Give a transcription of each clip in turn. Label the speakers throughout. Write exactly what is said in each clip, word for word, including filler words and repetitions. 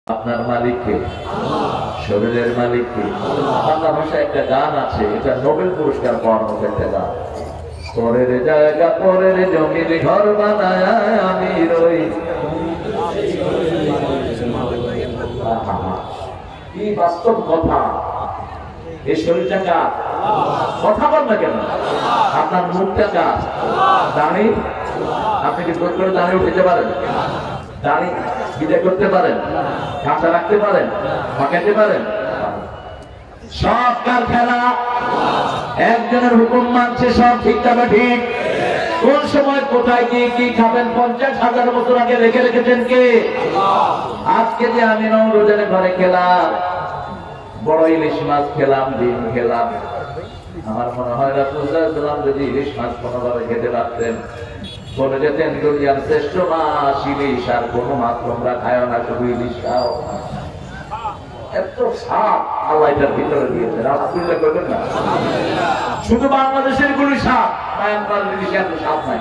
Speaker 1: আপনার মালিক কে? শরীরের মালিক কে? বাংলা ভাষায় একটা গান আছে, এটা নোবেল পুরস্কার পাওয়ার মতো একটা গান। পরের জায়গা পরের জমির ঘর বানায় আমি রই। কি বাস্তব কথা! এই শরীরটা কার? কথা বল না কেন? আপনার মুখটা কার? দাঁড়ি? আপনি কি জোর করে দাঁড়িয়ে উঠতে পারেন? দাঁড়ি বিদায় করতে পারেন? কাঁচা রাখতে পারেন? পাকাতে পারেন? সব কার খেলা? একজনের হুকুম মানছে, সব ঠিক তবে ঠিক। কোন সময় কোথায় গিয়ে কি খাবেন পঞ্চাশ হাজার বছর আগে রেখে রেখেছেন কে? আজকে যে আমি নওরোজের ঘরে খেলাম, বড় ইলিশ মাছ খেলাম, ডিম খেলাম, আমার মনে হয় রাসূল সাল্লাল্লাহু আলাইহি ওয়াসাল্লাম যদি ইলিশ মাছ কোনোভাবে খেতে পারতেন, বলে যেতেন দুনিয়ার শ্রেষ্ঠ মাছ ইলিশ, আর কোনো মাছ তোমরা খাও না, শুধু ইলিশ খাও। এত স্বাদ আল্লাহ এটার ভিতরে দিয়েছেন, আলহামদুলিল্লাহ করবেন না? শুধু বাংলাদেশের গুলি স্বাদ, মায়ানমার ইলিশ এত স্বাদ নাই।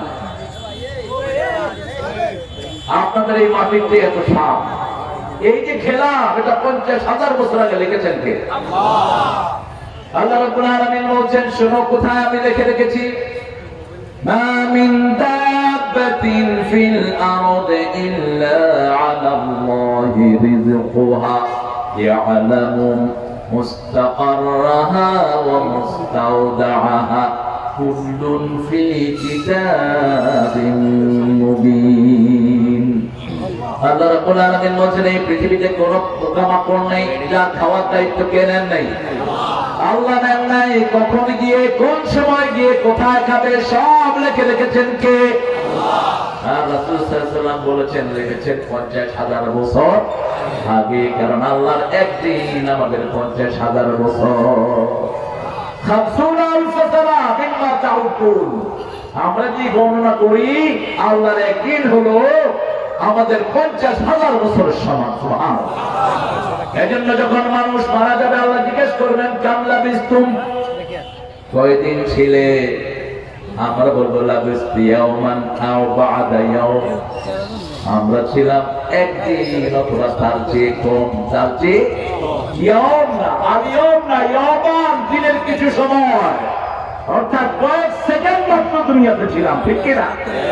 Speaker 1: আপনাদের এই মাটির থেকে এত স্বাদ। এই যে খেলাম, এটা পঞ্চাশ হাজার বছর আগে লিখেছেন কে? আল্লাহ রাব্বুল আলামিন বলছেন, শোনো কোথায় আমি লিখে রেখেছি। মা মিন দাব্বাতিন ফিল আরদি ইল্লা আলাল্লাহি রিজকুহা ইয়ালামু মুস্তাকাররাহা ওয়া মুস্তাওদাআহা কুল্লুন ফি কিতাবিন মুবিন। আল্লাহ রাব্বুল আলামিন বলেন, এই পৃথিবীতে কোনো পোকামাকড় নেই যার খাওয়ার দায়িত্ব কে নেন নাই? আল্লাহ নেন নাই। কখন গিয়ে কোন সময় গিয়ে কোথায় খাবে সব লিখে রেখেছেন কে? আর রাসূল সাল্লাল্লাহু আলাইহি ওয়াসাল্লাম বলেছেন, লিখেছেন পঞ্চাশ হাজার বছর আগে, কারণ আল্লাহর একদিন আমাদের পঞ্চাশ হাজার বছর। খামসুনা আলফ সানা বিমা তাউকুল। আমরা যে গণনা করি, আল্লাহর একদিন হলো আমাদের পঞ্চাশ হাজার বছরের সমান। সুবহানাল্লাহ। এজন্য যখন মানুষ মারা যাবে, আল্লাহ জিজ্ঞেস করবেন, কাম লাবিস্তুম, কয়দিন ছিলে? আমরা বলবো লাবিস্তু ইয়াওমান আও বা'দা ইয়াওম, আমরা ছিলাম একদিন অথবা তার চেয়ে কম। তার চেয়ে ইয়াওম না, আর ইয়াওম না, ইয়াওমান, দিনের কিছু সময়, অর্থাৎ কয়েক সেকেন্ড মাত্র দুনিয়াতে ছিলাম, ঠিক কিনা?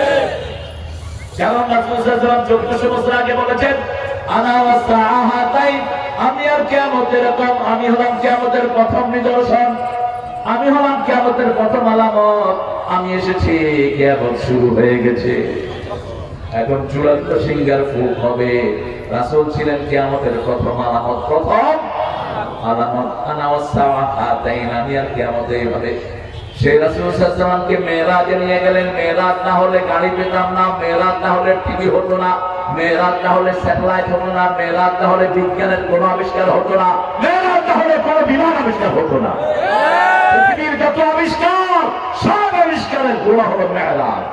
Speaker 1: যেমন রাসূল সাল্লাল্লাহু আলাইহি ওয়াসাল্লাম চৌদ্দশো বছর আগে বলেছেন, আনা ওয়াসাআহাতাইন, আমি আর কিয়ামতের রকম, আমি হলাম কিয়ামতের প্রথম নিদর্শন, আমি হলাম কিয়ামতের প্রথম আলামত, আমি এসেছি, কিয়ামত শুরু হয়ে গেছে, এখন চূড়ান্ত সিংহার ফুঁক হবে। রাসূল ছিলেন কিয়ামতের প্রথম আলামত, প্রথম আলামত। আনা ওয়াসাআহাতাইন, আমি আর কিয়ামতে এইভাবে। সেই রাসূল সাল্লাল্লাহু আলাইহি ওয়াসাল্লামকে মেরাজে নিয়ে গেলেন। মেরাজ না হলে গাড়ি পেতাম না, মেরাজ না হলে টিভি হতো না, মেরাজ না হলে স্যাটেলাইট হতো না, মেরাজ না হলে বিজ্ঞানের কোনো আবিষ্কার হতো না, মেরাজ না হলে কোনো বিমান আবিষ্কার হতো না। পৃথিবীর যত আবিষ্কার, সব আবিষ্কারের গোড়া হলো মেরাজ।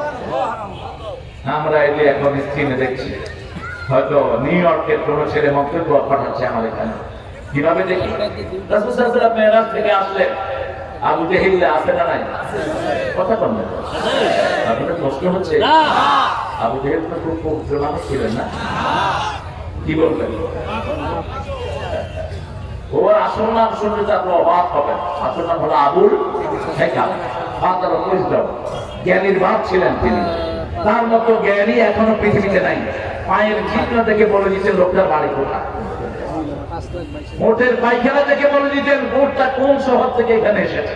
Speaker 1: আমরা এই যে এখন স্ক্রিনে দেখছি, হয়তো নিউ ইয়র্কের কোনো ছেলে মন্তব্য পাঠাচ্ছে আমার এখানে, কিভাবে দেখি? রাসূল সাল্লাল্লাহু আলাইহি ওয়াসাল্লাম মেরাজ থেকে আসলেন, আবু জেহেল আছে না নাই? কথা বল না, আপনাদের প্রশ্ন হচ্ছে। আবু জেহেল তো খুব পবিত্র মানুষ ছিলেন না? কি বলবেন? ওর আসল নাম শুনলে তো আপনি অবাক হবেন। আসল নাম হলো Abul Hakam, father of wisdom, জ্ঞানীর বাপ ছিলেন তিনি। তার মতো জ্ঞানী এখনো পৃথিবীতে নাই। পায়ের চিহ্ন দেখে বলে দিচ্ছেন লোকটার বাড়ি কোথায়, মোটের পায়খানা থেকে বলে দিতেন ভোটটা কোন শহর থেকে এখানে এসেছে।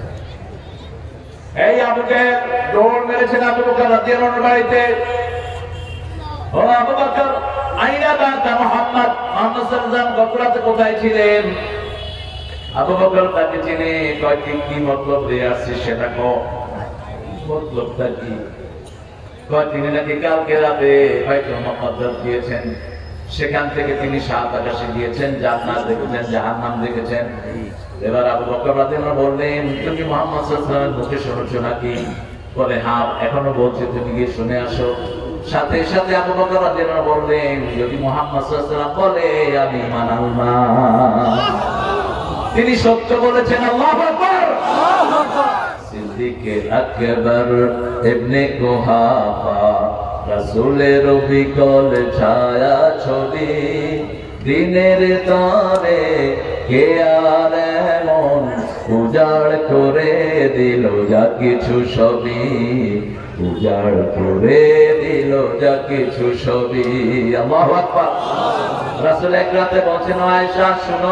Speaker 1: এই আবু জেহেল দৌড় মেরেছেন আবু বকর রাদিয়াল্লাহু আনহুর বাড়িতে। ও আবু বকর, আইনা বাতা মুহাম্মদ, মুহাম্মদ সাল্লাল্লাহু আলাইহি ওয়াসাল্লাম গত রাতে কোথায় ছিলেন? আবু বকর তাকে চিনে, কয় কি কি মতলব দিয়ে আসছে সেটা কও। মতলবটা কি? কয় তিনি নাকি কালকে রাতে হয়তো মুহাম্মদ দিয়েছেন, সেখান থেকে তিনি সাত আকাশে গিয়েছেন, জান্নাত দেখেছেন, জাহান্নাম দেখেছেন। এবার আবু বকর রাদিয়াল্লাহু আনহু বললেন, তুমি মুহাম্মদ সাল্লাল্লাহু আলাইহি ওয়াসাল্লামের মুখে শুনেছো নাকি? বলে হ্যাঁ, এখনো বলছে, তুমি গিয়ে শুনে আসো। সাথে সাথে আবু বকর রাদিয়াল্লাহু আনহু বললেন, যদি মুহাম্মদ সাল্লাল্লাহু আলাইহি ওয়াসাল্লাম বলে আমি মানলাম, তিনি সত্য বলেছেন। আল্লাহু আকবার। সিদ্দিক আকবর ইবনে কুহাফা, রাসূলের বিকল ছায়া ছবি দিনের তরে কে আর এমন উজাড় করে দিল যা কিছু সবই, উজাড় করে দিল যা কিছু সবই। আল্লাহু আকবার। রাসূল এক রাতে বলছেন, আয়েশা শুনো,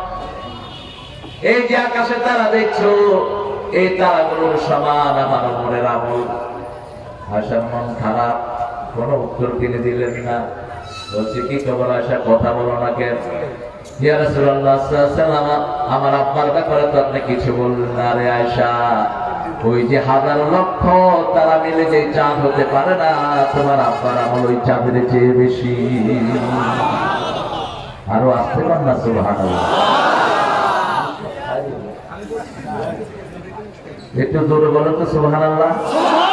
Speaker 1: এই যে আকাশে তারা দেখছো, এই তারাগুলোর সমান আমার মনের আমল। আয়েশার মন খারাপ, কোনো উত্তর তিনি দিলেন না। বলছে, কি খবর আয়েশা, কথা বলো না কেন? ইয়া রাসূলুল্লাহ সাল্লাল্লাহু আলাইহি ওয়াসাল্লাম, আমার আব্বার ব্যাপারে তো আপনি কিছু বললেন না। রে আয়েশা, ওই যে হাজার লক্ষ তারা মিলে যে চাঁদ হতে পারে না, তোমার আব্বার আমল ওই চাঁদের চেয়ে বেশি। আরো আসতে পার না সুবহানাল্লাহ। একটু জোরে বলো তো সুবহানাল্লাহ।